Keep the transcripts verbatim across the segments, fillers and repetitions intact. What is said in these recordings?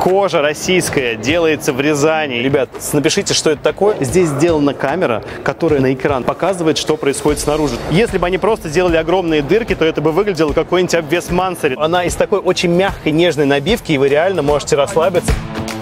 Кожа российская, делается в Рязани. Ребят, напишите, что это такое. Здесь сделана камера, которая на экран показывает, что происходит снаружи. Если бы они просто сделали огромные дырки, то это бы выглядело какой-нибудь обвес Мансари. Она из такой очень мягкой, нежной набивки, и вы реально можете расслабиться.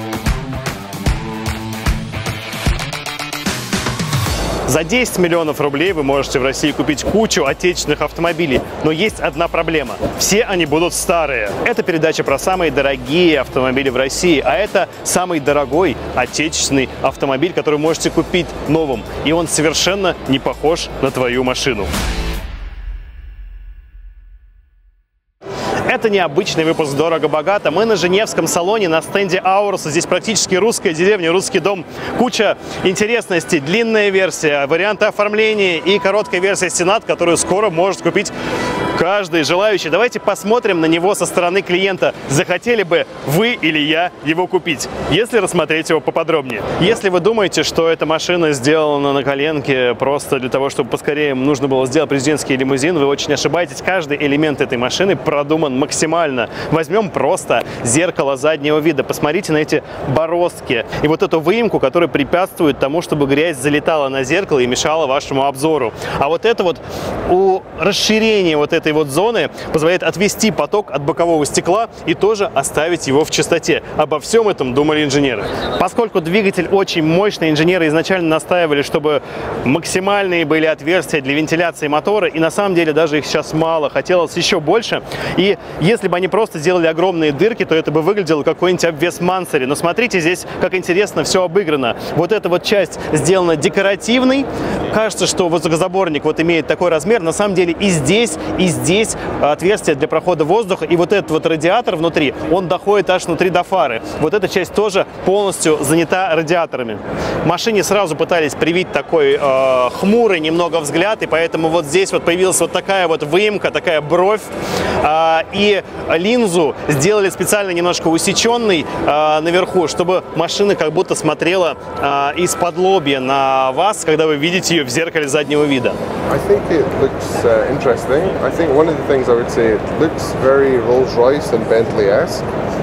За десять миллионов рублей вы можете в России купить кучу отечественных автомобилей, но есть одна проблема. Все они будут старые. Это передача про самые дорогие автомобили в России, а это самый дорогой отечественный автомобиль, который вы можете купить новым, и он совершенно не похож на твою машину. Это необычный выпуск «Дорого-богато». Мы на Женевском салоне, на стенде Ауруса. Здесь практически русская деревня, русский дом. Куча интересностей, длинная версия, варианты оформления и короткая версия Сенат, которую скоро может купить каждый желающий. Давайте посмотрим на него со стороны клиента. Захотели бы вы или я его купить, если рассмотреть его поподробнее. Если вы думаете, что эта машина сделана на коленке просто для того, чтобы поскорее нужно было сделать президентский лимузин, вы очень ошибаетесь. Каждый элемент этой машины продуман максимально. Возьмем просто зеркало заднего вида. Посмотрите на эти бороздки и вот эту выемку, которая препятствует тому, чтобы грязь залетала на зеркало и мешала вашему обзору. А вот это вот у расширения вот этой вот зоны позволяет отвести поток от бокового стекла и тоже оставить его в чистоте. Обо всем этом думали инженеры. Поскольку двигатель очень мощный, инженеры изначально настаивали, чтобы максимальные были отверстия для вентиляции мотора, и на самом деле даже их сейчас мало, хотелось еще больше. И если бы они просто сделали огромные дырки, то это бы выглядело какой-нибудь обвес Мансари. Но смотрите, здесь как интересно все обыграно. Вот эта вот часть сделана декоративной. Кажется, что воздухозаборник вот имеет такой размер. На самом деле и здесь, и здесь отверстие для прохода воздуха. И вот этот вот радиатор внутри, он доходит аж внутри до фары. Вот эта часть тоже полностью занята радиаторами. Машине сразу пытались привить такой э, хмурый немного взгляд. И поэтому вот здесь вот появилась вот такая вот выемка, такая бровь. Э, И линзу сделали специально немножко усеченной э, наверху, чтобы машина как будто смотрела э, из-под лобья на вас, когда вы видите ее в зеркале заднего вида. I think it looks uh, interesting. I think one of the things I would say, it looks very Rolls-Royce and Bentley-esque.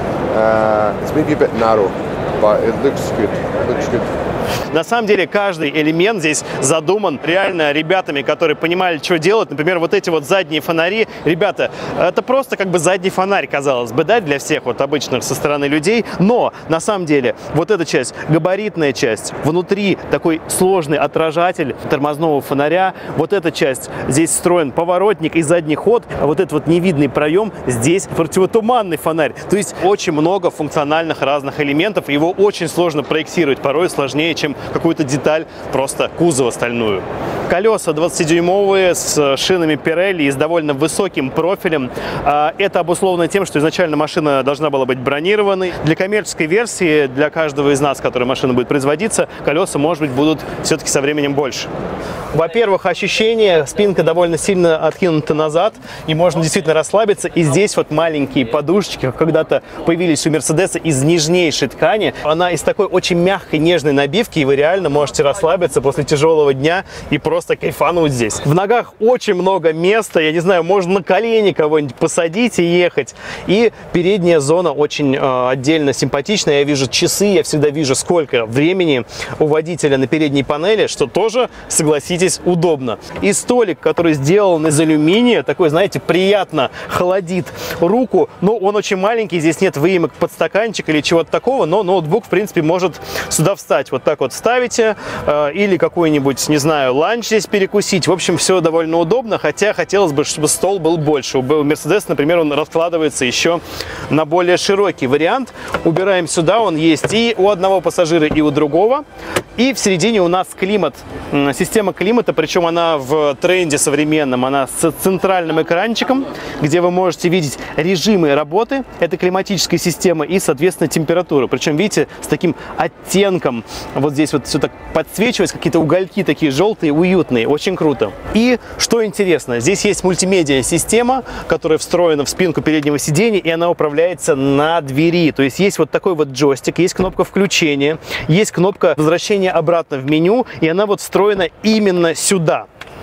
Uh, it's maybe a bit narrow, but it looks good. It looks good. На самом деле каждый элемент здесь задуман реально ребятами, которые понимали, что делать. Например, вот эти вот задние фонари. Ребята, это просто как бы задний фонарь, казалось бы, да, для всех вот обычных со стороны людей. Но на самом деле вот эта часть, габаритная часть, внутри такой сложный отражатель тормозного фонаря. Вот эта часть, здесь встроен поворотник и задний ход. А вот этот вот невидный проем, здесь противотуманный фонарь. То есть очень много функциональных разных элементов. Его очень сложно проектировать, порой сложнее, чем какую-то деталь просто кузова стальную. Колеса двадцатидюймовые с шинами Pirelli и с довольно высоким профилем. Это обусловлено тем, что изначально машина должна была быть бронированной. Для коммерческой версии, для каждого из нас, который машина будет производиться, колеса, может быть, будут все-таки со временем больше. Во-первых, ощущение, спинка довольно сильно откинута назад, и можно действительно расслабиться. И здесь вот маленькие подушечки, как когда-то появились у Мерседеса, из нежнейшей ткани. Она из такой очень мягкой, нежной набивки, и вы реально можете расслабиться после тяжелого дня и просто кайфануть здесь. В ногах очень много места, я не знаю, можно на колени кого-нибудь посадить и ехать. И передняя зона очень э, отдельно симпатичная. Я вижу часы, я всегда вижу, сколько времени у водителя на передней панели, что тоже, согласитесь, удобно. И столик, который сделан из алюминия, такой, знаете, приятно холодит руку, но он очень маленький, здесь нет выемок под стаканчик или чего-то такого, но ноутбук, в принципе, может сюда встать. Вот так вот ставите, э, или какой-нибудь, не знаю, ланч здесь перекусить. В общем, все довольно удобно, хотя хотелось бы, чтобы стол был больше. У Mercedes, например, он раскладывается еще на более широкий вариант. Убираем сюда, он есть и у одного пассажира, и у другого. И в середине у нас климат, система климата, причем она в тренде современном, она с центральным экранчиком, где вы можете видеть режимы работы этой климатической системы и, соответственно, температуру. Причем, видите, с таким оттенком, вот здесь вот все так подсвечивается, какие-то угольки такие желтые, уютные, очень круто. И, что интересно, здесь есть мультимедиа-система, которая встроена в спинку переднего сиденья, и она управляется на двери. То есть есть вот такой вот джойстик, есть кнопка включения, есть кнопка возвращения обратно в меню, и она вот встроена именно сюда.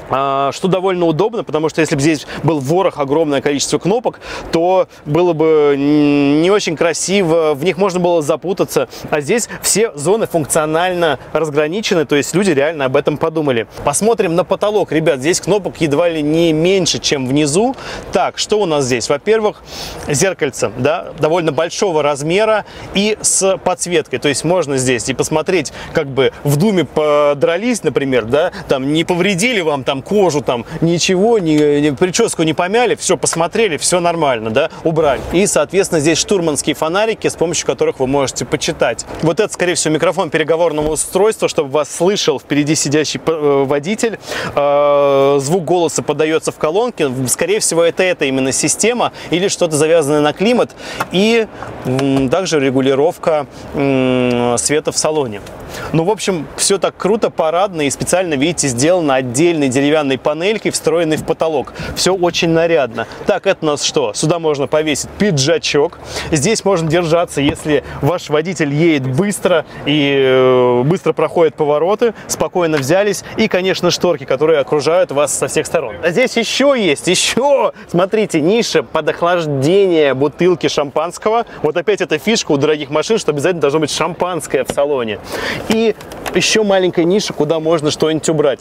что довольно удобно, потому что если бы здесь был ворох, огромное количество кнопок, то было бы не очень красиво, в них можно было запутаться. А здесь все зоны функционально разграничены, то есть люди реально об этом подумали. Посмотрим на потолок. Ребят, здесь кнопок едва ли не меньше, чем внизу. Так, что у нас здесь? Во-первых, зеркальце, да, довольно большого размера и с подсветкой. То есть можно здесь и посмотреть, как бы в Думе подрались, например, да, там не повредили вам там кожу, там ничего, ни, ни, прическу не помяли, все посмотрели, все нормально, да, убрали. И, соответственно, здесь штурманские фонарики, с помощью которых вы можете почитать. Вот это, скорее всего, микрофон переговорного устройства, чтобы вас слышал впереди сидящий водитель. Звук голоса подается в колонке. Скорее всего, это эта именно система или что-то завязанное на климат. И также регулировка света в салоне. Ну, в общем, все так круто, парадно и специально, видите, сделано отдельной деревянной панелькой, встроенной в потолок. Все очень нарядно. Так, это у нас что? Сюда можно повесить пиджачок. Здесь можно держаться, если ваш водитель едет быстро и э, быстро проходит повороты. Спокойно взялись. И, конечно, шторки, которые окружают вас со всех сторон. А здесь еще есть, еще, смотрите, ниша под охлаждение бутылки шампанского. Вот опять эта фишка у дорогих машин, что обязательно должно быть шампанское в салоне. И еще маленькая ниша, куда можно что-нибудь убрать.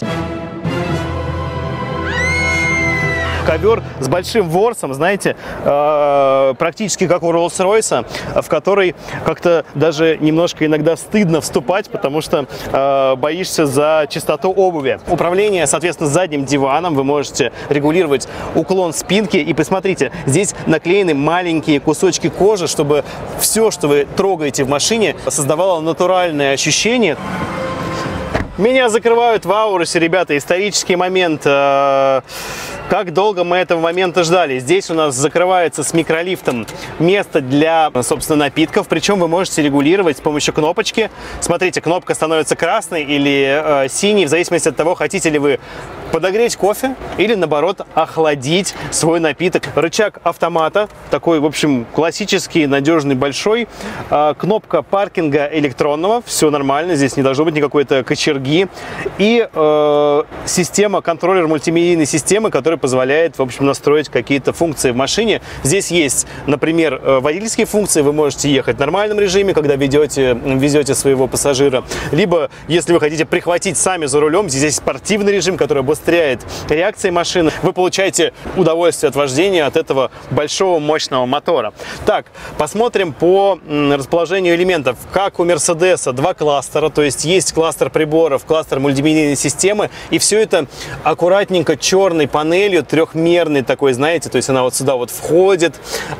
Ковер с большим ворсом, знаете, э, практически как у Роллс-Ройса, в который как-то даже немножко иногда стыдно вступать, потому что э, боишься за чистоту обуви. Управление, соответственно, задним диваном. Вы можете регулировать уклон спинки. И посмотрите, здесь наклеены маленькие кусочки кожи, чтобы все, что вы трогаете в машине, создавало натуральное ощущение. Меня закрывают в Аурусе, ребята, исторический момент. Как долго мы этого момента ждали. Здесь у нас закрывается с микролифтом место для, собственно, напитков. Причем вы можете регулировать с помощью кнопочки. Смотрите, кнопка становится красной или э, синей, в зависимости от того, хотите ли вы подогреть кофе или, наоборот, охладить свой напиток. Рычаг автомата, такой, в общем, классический, надежный, большой. Э, кнопка паркинга электронного, все нормально, здесь не должно быть никакой-то кочерги. И э, система, контроллер мультимедийной системы, который позволяет, в общем, настроить какие-то функции в машине. Здесь есть, например, водительские функции. Вы можете ехать в нормальном режиме, когда ведете, везете своего пассажира. Либо, если вы хотите прихватить сами за рулем, здесь есть спортивный режим, который обостряет реакции машины. Вы получаете удовольствие от вождения от этого большого мощного мотора. Так, посмотрим по расположению элементов. Как у Мерседеса два кластера, то есть есть кластер приборов, кластер мультимедийной системы. И все это аккуратненько черной панелью, трехмерный такой, знаете, то есть она вот сюда вот входит,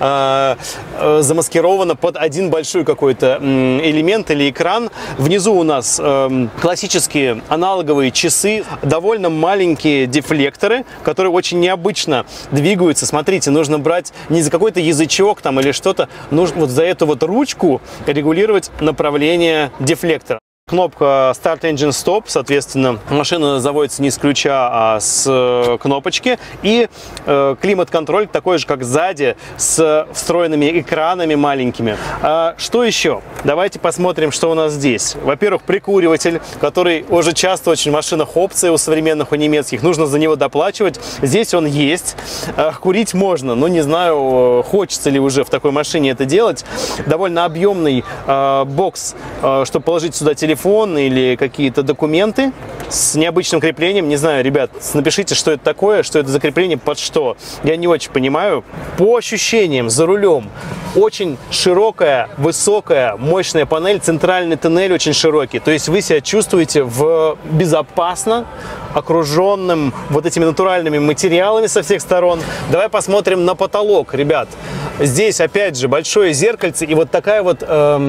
э, э, замаскирована под один большой какой-то э, элемент или экран. Внизу у нас э, классические аналоговые часы, довольно маленькие дефлекторы, которые очень необычно двигаются. Смотрите, нужно брать не за какой-то язычок там или что-то, нужно вот за эту вот ручку регулировать направление дефлектора. Кнопка Start Engine Stop, соответственно, машина заводится не с ключа, а с э, кнопочки. И э, климат-контроль такой же, как сзади, с встроенными экранами маленькими. А что еще? Давайте посмотрим, что у нас здесь. Во-первых, прикуриватель, который уже часто очень в машинах опция у современных, у немецких. Нужно за него доплачивать. Здесь он есть. А, курить можно, но не знаю, хочется ли уже в такой машине это делать. Довольно объемный э, бокс, э, чтобы положить сюда телефон. телефон или какие-то документы с необычным креплением. Не знаю, ребят, напишите, что это такое, что это за крепление, под что. Я не очень понимаю. По ощущениям, за рулем очень широкая, высокая, мощная панель, центральный тоннель очень широкий. То есть вы себя чувствуете в безопасно, окруженным вот этими натуральными материалами со всех сторон. Давай посмотрим на потолок, ребят. Здесь, опять же, большое зеркальце и вот такая вот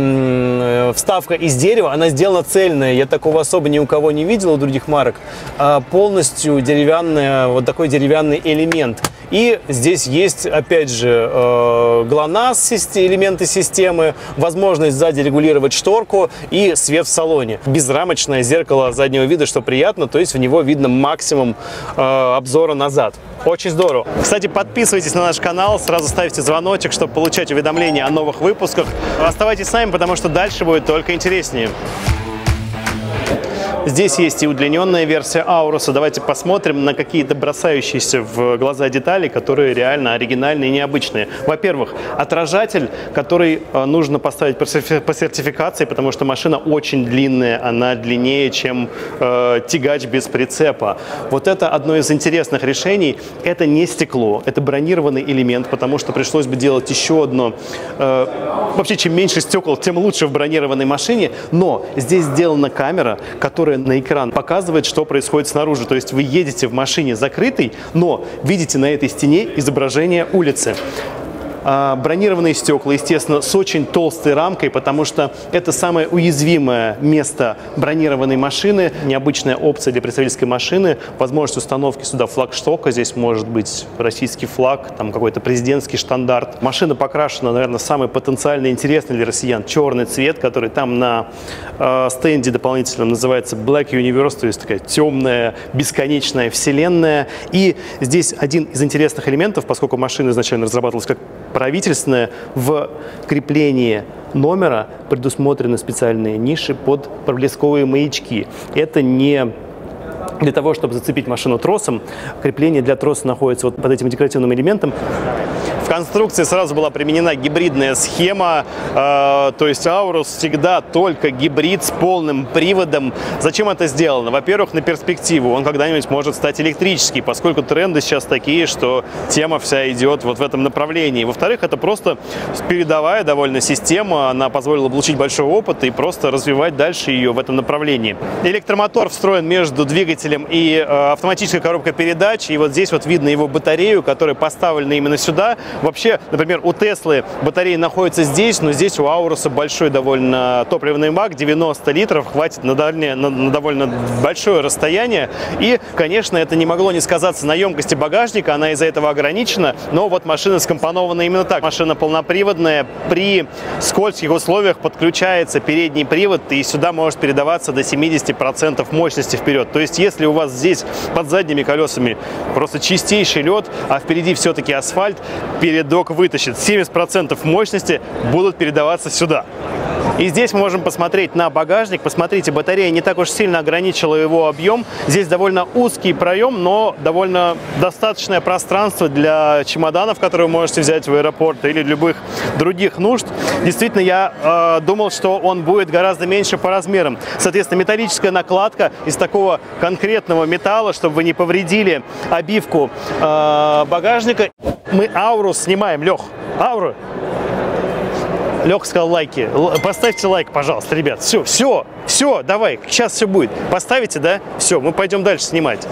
эм, вставка из дерева. Она сделана цельная. Я такого особо ни у кого не видел, у других марок. А полностью деревянная, вот такой деревянный элемент. И здесь есть, опять же, э, ГЛОНАСС, элементы системы, возможность сзади регулировать шторку и свет в салоне. Безрамочное зеркало заднего вида, что приятно, то есть в него видно максимум э, обзора назад. Очень здорово. Кстати, подписывайтесь на наш канал, сразу ставьте звоночек, чтобы получать уведомления о новых выпусках. Оставайтесь с нами, потому что дальше будет только интереснее. Здесь есть и удлиненная версия Ауруса. Давайте посмотрим на какие-то бросающиеся в глаза детали, которые реально оригинальные и необычные. Во-первых, отражатель, который нужно поставить по сертификации, потому что машина очень длинная, она длиннее, чем э, тягач без прицепа. Вот это одно из интересных решений. Это не стекло, это бронированный элемент, потому что пришлось бы делать еще одно. Э, вообще, чем меньше стекол, тем лучше в бронированной машине. Но здесь сделана камера, которая на экран показывает, что происходит снаружи. То есть вы едете в машине закрытой, но видите на этой стене изображение улицы. А, бронированные стекла, естественно, с очень толстой рамкой, потому что это самое уязвимое место бронированной машины. Необычная опция для представительской машины. Возможность установки сюда флагштока. Здесь может быть российский флаг, там какой-то президентский штандарт. Машина покрашена, наверное, самый потенциально интересный для россиян черный цвет, который там на э, стенде дополнительном называется Black Universe, то есть такая темная, бесконечная вселенная. И здесь один из интересных элементов, поскольку машина изначально разрабатывалась как правительственная, в креплении номера предусмотрены специальные ниши под проблесковые маячки. Это не для того, чтобы зацепить машину тросом. Крепление для троса находится вот под этим декоративным элементом. В конструкции сразу была применена гибридная схема, э, то есть Аурус всегда только гибрид с полным приводом. Зачем это сделано? Во-первых, на перспективу. Он когда-нибудь может стать электрический, поскольку тренды сейчас такие, что тема вся идет вот в этом направлении. Во-вторых, это просто передовая довольно система, она позволила получить большой опыт и просто развивать дальше ее в этом направлении. Электромотор встроен между двигателем и э, автоматической коробкой передач, и вот здесь вот видно его батарею, которая поставлена именно сюда. Вообще, например, у Теслы батареи находятся здесь, но здесь у Ауруса большой довольно топливный бак, девяносто литров, хватит на, дальнее, на, на довольно большое расстояние. И, конечно, это не могло не сказаться на емкости багажника, она из-за этого ограничена, но вот машина скомпонована именно так. Машина полноприводная, при скользких условиях подключается передний привод, и сюда может передаваться до семидесяти процентов мощности вперед. То есть, если у вас здесь под задними колесами просто чистейший лед, а впереди все-таки асфальт, передок вытащит. семьдесят процентов мощности будут передаваться сюда. И здесь мы можем посмотреть на багажник. Посмотрите, батарея не так уж сильно ограничила его объем. Здесь довольно узкий проем, но довольно достаточное пространство для чемоданов, которые вы можете взять в аэропорт или любых других нужд. Действительно, я э, думал, что он будет гораздо меньше по размерам. Соответственно, металлическая накладка из такого конкретного металла, чтобы вы не повредили обивку э, багажника. Мы Аурус снимаем. Лех, Ауру. Леха сказал лайки. Поставьте лайк, пожалуйста, ребят. Все, все, все, давай, сейчас все будет. Поставите, да? Все, мы пойдем дальше снимать.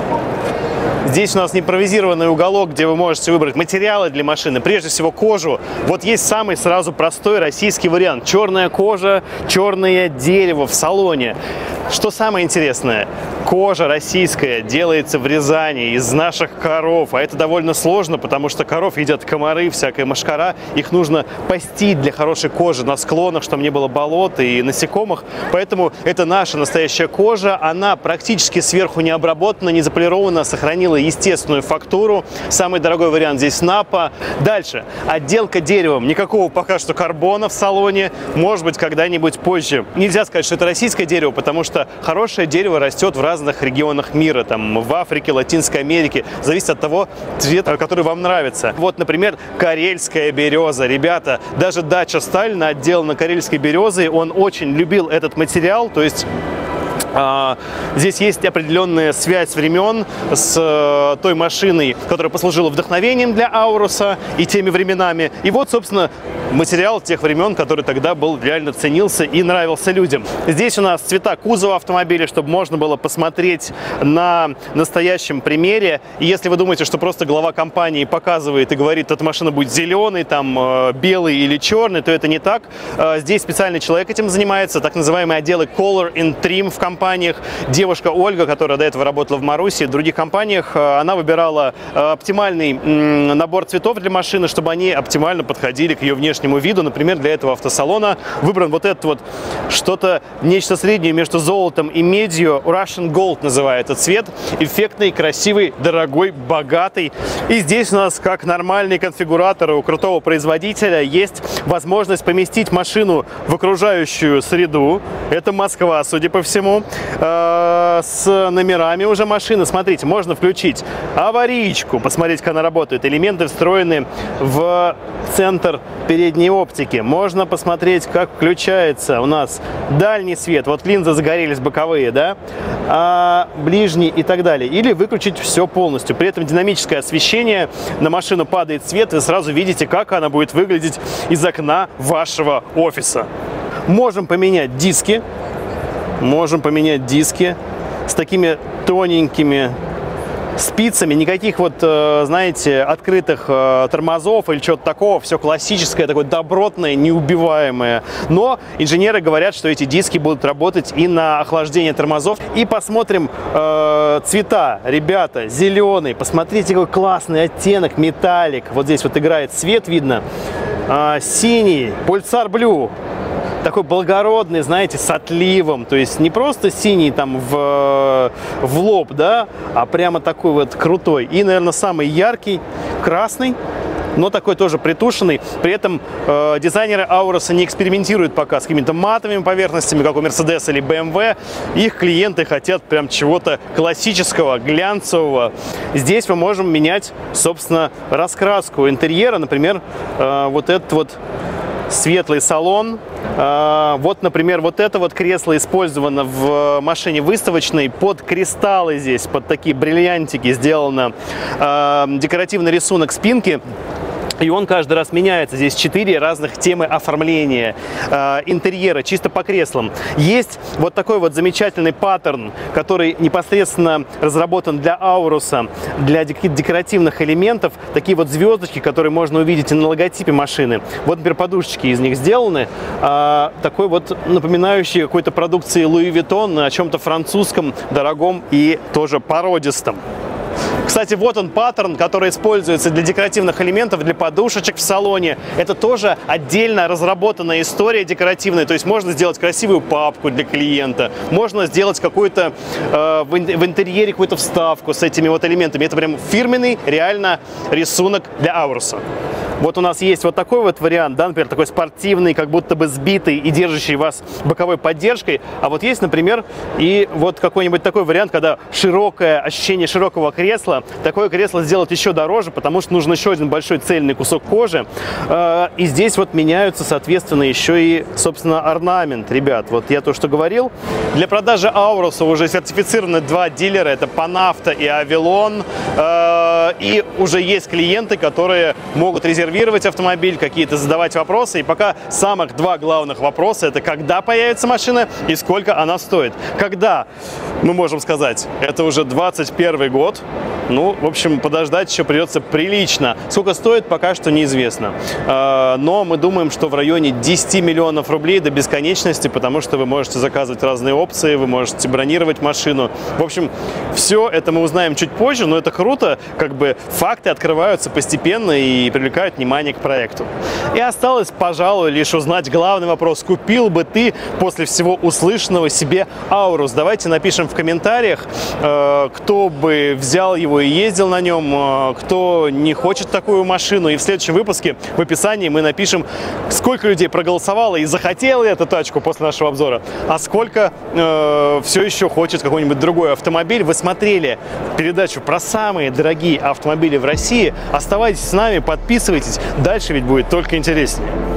Здесь у нас импровизированный уголок, где вы можете выбрать материалы для машины, прежде всего кожу. Вот есть самый сразу простой российский вариант. Черная кожа, черное дерево в салоне. Что самое интересное, кожа российская делается в Рязани из наших коров, а это довольно сложно, потому что коров едят комары, всякая мошкара, их нужно пасти для хорошей кожи на склонах, чтобы не было болот и насекомых, поэтому это наша настоящая кожа, она практически сверху не обработана, не заполирована, сохранила естественную фактуру, самый дорогой вариант здесь Напа. Дальше, отделка деревом, никакого пока что карбона в салоне, может быть когда-нибудь позже. Нельзя сказать, что это российское дерево, потому что хорошее дерево растет в разных регионах мира, там в Африке, Латинской Америке, зависит от того цвета, который вам нравится. Вот, например, карельская береза. Ребята, даже дача Сталина отделана карельской березой, он очень любил этот материал, то есть А, здесь есть определенная связь времен с э, той машиной, которая послужила вдохновением для Ауруса и теми временами. И вот, собственно, материал тех времен, который тогда был реально ценился и нравился людям. Здесь у нас цвета кузова автомобиля, чтобы можно было посмотреть на настоящем примере. И если вы думаете, что просто глава компании показывает и говорит, эта машина будет зеленый, там, э, белый или черный, то это не так. Э, здесь специальный человек этим занимается, так называемые отделы Color and Trim в компании. компаниях. Девушка Ольга, которая до этого работала в Маруси, в других компаниях, она выбирала оптимальный набор цветов для машины, чтобы они оптимально подходили к ее внешнему виду. Например, для этого автосалона выбран вот этот вот что-то, нечто среднее между золотом и медью. Russian Gold называют этот цвет. Эффектный, красивый, дорогой, богатый. И здесь у нас, как нормальный конфигуратор у крутого производителя, есть возможность поместить машину в окружающую среду. Это Москва, судя по всему. э, с номерами уже машины. Смотрите, можно включить аварийку, посмотреть, как она работает. Элементы встроены в центр передней оптики. Можно посмотреть, как включается у нас дальний свет. Вот линзы загорелись боковые, да, а ближний и так далее. Или выключить все полностью. При этом динамическое освещение, на машину падает свет, вы сразу видите, как она будет выглядеть из окна вашего офиса. Можем поменять диски. Можем поменять диски с такими тоненькими спицами, никаких вот, знаете, открытых тормозов или чего-то такого, все классическое, такое добротное, неубиваемое. Но инженеры говорят, что эти диски будут работать и на охлаждение тормозов. И посмотрим э, цвета, ребята, зеленый, посмотрите, какой классный оттенок, металлик, вот здесь вот играет свет, видно, э, синий, Pulsar Blue. Такой благородный, знаете, с отливом, то есть не просто синий там в, в лоб, да, а прямо такой вот крутой. И, наверное, самый яркий красный, но такой тоже притушенный. При этом э, дизайнеры Ауруса не экспериментируют пока с какими-то матовыми поверхностями, как у Mercedes или бэ эм вэ. Их клиенты хотят прям чего-то классического, глянцевого. Здесь мы можем менять, собственно, раскраску интерьера. Например, э, вот этот вот светлый салон. Вот, например, вот это вот кресло использовано в машине выставочной под кристаллы здесь, под такие бриллиантики сделано декоративный рисунок спинки. И он каждый раз меняется. Здесь четыре разных темы оформления э, интерьера, чисто по креслам. Есть вот такой вот замечательный паттерн, который непосредственно разработан для Ауруса, для декоративных элементов. Такие вот звездочки, которые можно увидеть и на логотипе машины. Вот, например, подушечки из них сделаны. Э, такой вот напоминающий какой-то продукции Louis Vuitton, о чем-то французском, дорогом и тоже породистом. Кстати, вот он паттерн, который используется для декоративных элементов, для подушечек в салоне. Это тоже отдельно разработанная история декоративная. То есть можно сделать красивую папку для клиента, можно сделать какую-то э, в интерьере какую-то вставку с этими вот элементами. Это прям фирменный, реально рисунок для Ауруса. Вот у нас есть вот такой вот вариант, да, например, такой спортивный, как будто бы сбитый и держащий вас боковой поддержкой. А вот есть, например, и вот какой-нибудь такой вариант, когда широкое ощущение широкого кресла. Такое кресло сделать еще дороже, потому что нужен еще один большой цельный кусок кожи. И здесь вот меняются, соответственно, еще и, собственно, орнамент, ребят. Вот я то, что говорил. Для продажи Ауруса уже сертифицированы два дилера, это Panafta и Avilon. И уже есть клиенты, которые могут резервировать автомобиль, какие-то задавать вопросы. И пока самых два главных вопроса — это когда появится машина и сколько она стоит. Когда, мы можем сказать, это уже двадцать первый год. Ну, в общем, подождать еще придется прилично. Сколько стоит, пока что неизвестно. Но мы думаем, что в районе десяти миллионов рублей до бесконечности, потому что вы можете заказывать разные опции, вы можете бронировать машину. В общем, все это мы узнаем чуть позже, но это круто. Как бы факты открываются постепенно и привлекают внимание к проекту. И осталось, пожалуй, лишь узнать главный вопрос. Купил бы ты после всего услышанного себе Аурус? Давайте напишем в комментариях, кто бы взял его и ездил на нем, кто не хочет такую машину. И в следующем выпуске в описании мы напишем, сколько людей проголосовало и захотело эту тачку после нашего обзора, а сколько э, все еще хочет какой-нибудь другой автомобиль. Вы смотрели передачу про самые дорогие автомобили в России. Оставайтесь с нами, подписывайтесь. Дальше ведь будет только интереснее.